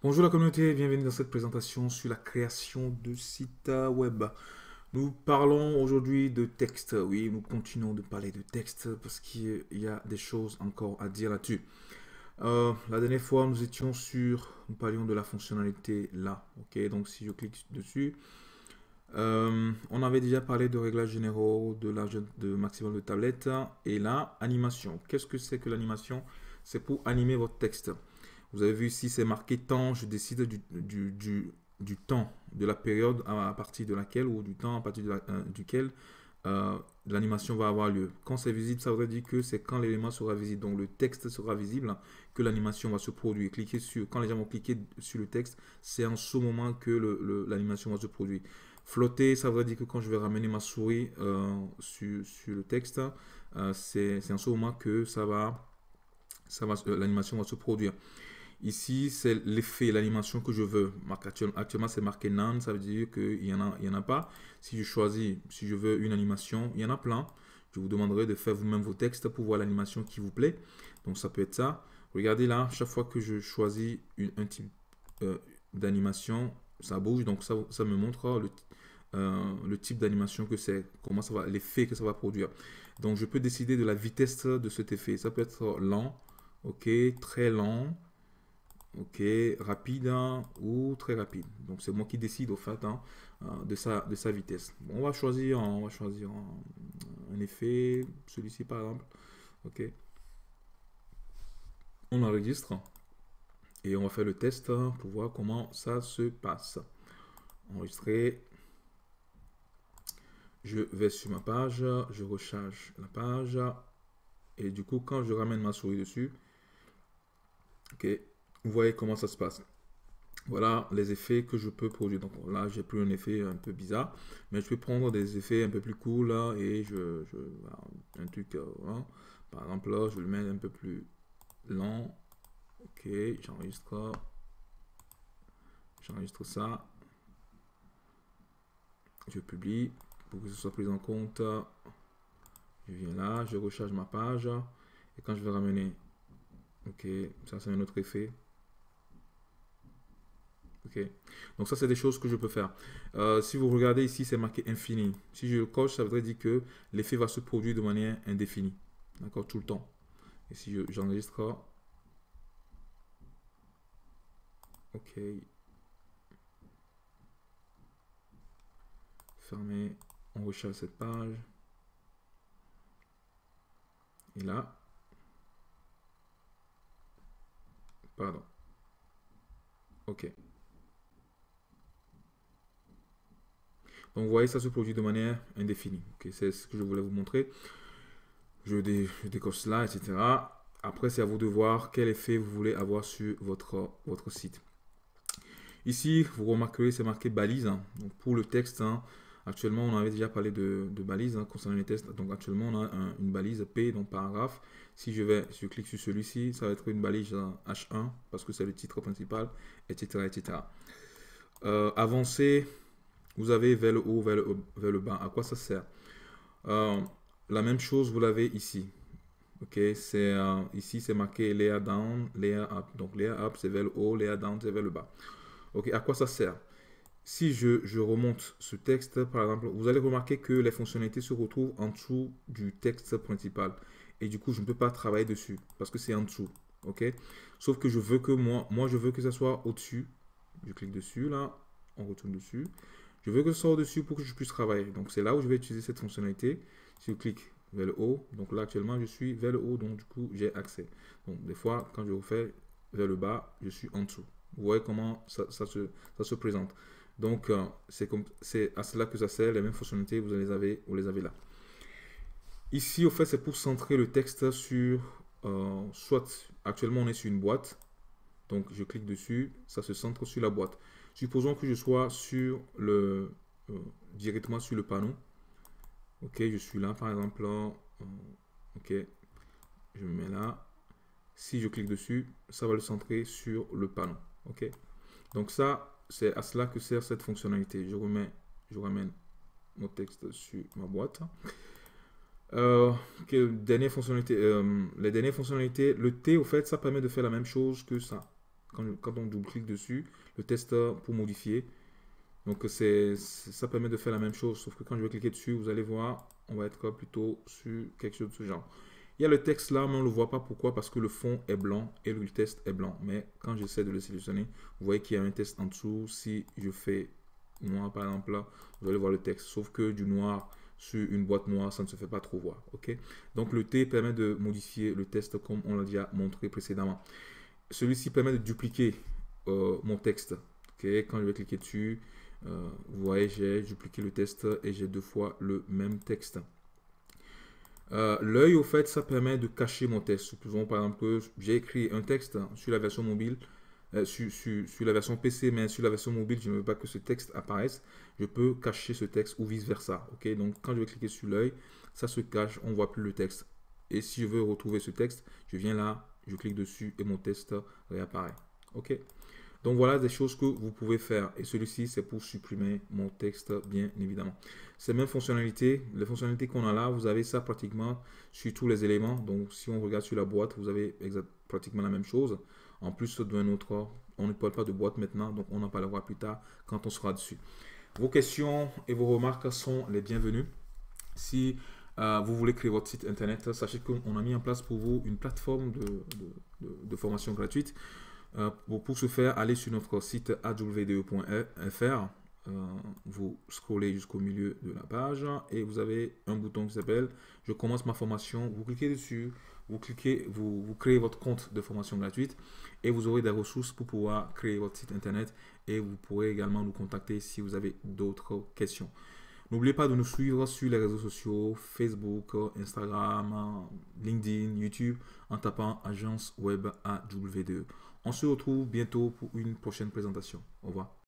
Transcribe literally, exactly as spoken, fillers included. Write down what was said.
Bonjour la communauté, bienvenue dans cette présentation sur la création de sites web. Nous parlons aujourd'hui de texte. Oui, nous continuons de parler de texte parce qu'il y a des choses encore à dire là-dessus. Euh, la dernière fois, nous étions sur, nous parlions de la fonctionnalité là. Ok, donc si je clique dessus, euh, on avait déjà parlé de réglages généraux, de l'âge de maximum de tablette et là, animation. Qu'est-ce que c'est que l'animation? C'est pour animer votre texte. Vous avez vu ici, c'est marqué temps. Je décide du, du, du, du temps, de la période à, partir de laquelle, ou du temps à partir de la, euh, duquel euh, l'animation va avoir lieu. Quand c'est visible, ça veut dire que c'est quand l'élément sera visible. Donc le texte sera visible, que l'animation va se produire. Cliquez sur, quand les gens vont cliquer sur le texte, c'est en ce moment que l'animation va se produire. Flotter, ça veut dire que quand je vais ramener ma souris euh, sur, sur, le texte, euh, c'est en ce moment que ça va, ça va, euh, l'animation va se produire. Ici, c'est l'effet, l'animation que je veux. Actuellement, c'est marqué none, ça veut dire qu'il n'y en, a, il y en a pas. Si je choisis, si je veux une animation, il y en a plein. Je vous demanderai de faire vous-même vos textes pour voir l'animation qui vous plaît. Donc, ça peut être ça. Regardez là, chaque fois que je choisis une, un type euh, d'animation, ça bouge. Donc, ça, ça me montre le, euh, le type d'animation que c'est, comment ça va, l'effet que ça va produire. Donc, je peux décider de la vitesse de cet effet. Ça peut être lent, ok, très lent. Ok, rapide hein, ou très rapide. Donc c'est moi qui décide au fait hein, euh, de, sa, de sa vitesse. Bon, on va choisir, on va choisir un, un effet, celui-ci par exemple. Ok, on enregistre et on va faire le test hein, pour voir comment ça se passe. Enregistrer. Je vais sur ma page, je recharge la page et du coup quand je ramène ma souris dessus, ok, vous voyez comment ça se passe. Voilà les effets que je peux produire. Donc là, j'ai pris un effet un peu bizarre, mais je peux prendre des effets un peu plus cool là, et je, je voilà, un truc, euh, hein. Par exemple là, je vais le mettre un peu plus lent. Ok, j'enregistre, j'enregistre ça, je publie pour que ce soit pris en compte. Je viens là, je recharge ma page et quand je vais ramener, ok, ça c'est un autre effet. Ok, donc ça c'est des choses que je peux faire. Euh, si vous regardez ici, c'est marqué infini. Si je le coche, ça voudrait dire que l'effet va se produire de manière indéfinie. D'accord, tout le temps. Et si j'enregistre, ok, fermer, on recharge cette page. Et là, pardon. Ok. Donc vous voyez, ça se produit de manière indéfinie. Okay, c'est ce que je voulais vous montrer. Je, dé, je décoche cela, et cetera. Après, c'est à vous de voir quel effet vous voulez avoir sur votre, votre site. Ici, vous remarquerez, c'est marqué balise. Hein. Donc pour le texte, hein, actuellement, on avait déjà parlé de, de balise hein, concernant les textes. Donc actuellement, on a un, une balise P, donc paragraphe. Si je vais, si je clique sur celui-ci, ça va être une balise H un parce que c'est le titre principal, et cetera, et cetera. Euh, avancer, vous avez vers le haut, vers le, vers le bas. À quoi ça sert? euh, La même chose, vous l'avez ici. Ok, c'est euh, ici c'est marqué layer down, layer up. Donc layer up c'est vers le haut, layer down c'est vers le bas. Ok, à quoi ça sert? Si je, je remonte ce texte, par exemple, vous allez remarquer que les fonctionnalités se retrouvent en dessous du texte principal. Et du coup, je ne peux pas travailler dessus parce que c'est en dessous. Ok? Sauf que je veux que moi, moi je veux que ça soit au-dessus. Je clique dessus, là, on retourne dessus. Je veux que ça soit au-dessus pour que je puisse travailler. Donc, c'est là où je vais utiliser cette fonctionnalité. Si je clique vers le haut, donc là, actuellement, je suis vers le haut, donc du coup, j'ai accès. Donc, des fois, quand je refais vers le bas, je suis en dessous. Vous voyez comment ça, ça, se, ça se présente. Donc, euh, c'est à cela que ça sert. Les mêmes fonctionnalités, vous les avez, vous les avez là. Ici, au fait, c'est pour centrer le texte sur, euh, soit, actuellement, on est sur une boîte. Donc, je clique dessus, ça se centre sur la boîte. Supposons que je sois sur le, euh, directement sur le panneau. Ok, je suis là, par exemple, là. Euh, ok, je me mets là. Si je clique dessus, ça va le centrer sur le panneau. Ok, donc ça, c'est à cela que sert cette fonctionnalité. Je remets, je ramène mon texte sur ma boîte. Euh, dernière fonctionnalité, euh, les dernières fonctionnalités, le T, au fait, ça permet de faire la même chose que ça. Quand, quand on double-clique dessus, le test pour modifier. Donc c'est, ça permet de faire la même chose, sauf que quand je vais cliquer dessus, vous allez voir, on va être plutôt sur quelque chose de ce genre. Il y a le texte là, mais on ne le voit pas. Pourquoi? Parce que le fond est blanc et le test est blanc. Mais quand j'essaie de le sélectionner, vous voyez qu'il y a un test en dessous. Si je fais noir par exemple là, vous allez voir le texte. Sauf que du noir sur une boîte noire, ça ne se fait pas trop voir. Ok. Donc le T permet de modifier le test comme on l'a déjà montré précédemment. Celui-ci permet de dupliquer euh, mon texte. Okay. Quand je vais cliquer dessus, euh, vous voyez, j'ai dupliqué le test et j'ai deux fois le même texte. Euh, L'œil, au fait, ça permet de cacher mon texte. Supposons par exemple que j'ai écrit un texte sur la version mobile, euh, sur, sur, sur la version P C, mais sur la version mobile, je ne veux pas que ce texte apparaisse. Je peux cacher ce texte ou vice-versa. Okay. Donc, quand je vais cliquer sur l'œil, ça se cache, on ne voit plus le texte. Et si je veux retrouver ce texte, je viens là, je clique dessus et mon texte réapparaît. Ok. Donc voilà des choses que vous pouvez faire. Et celui-ci, c'est pour supprimer mon texte, bien évidemment. Ces mêmes fonctionnalités, les fonctionnalités qu'on a là, vous avez ça pratiquement sur tous les éléments. Donc si on regarde sur la boîte, vous avez exact, pratiquement la même chose. En plus d'un autre, on ne parle pas de boîte maintenant, donc on en parlera plus tard quand on sera dessus. Vos questions et vos remarques sont les bienvenues. Si euh, vous voulez créer votre site internet, sachez qu'on a mis en place pour vous une plateforme de, de, de, de formation gratuite. Euh, pour, pour ce faire, allez sur notre site a w d e point f r. Euh, vous scrollez jusqu'au milieu de la page et vous avez un bouton qui s'appelle « Je commence ma formation ». Vous cliquez dessus, vous, cliquez, vous, vous créez votre compte de formation gratuite et vous aurez des ressources pour pouvoir créer votre site internet et vous pourrez également nous contacter si vous avez d'autres questions. N'oubliez pas de nous suivre sur les réseaux sociaux, Facebook, Instagram, LinkedIn, YouTube, en tapant Agence Web A W D E. On se retrouve bientôt pour une prochaine présentation. Au revoir.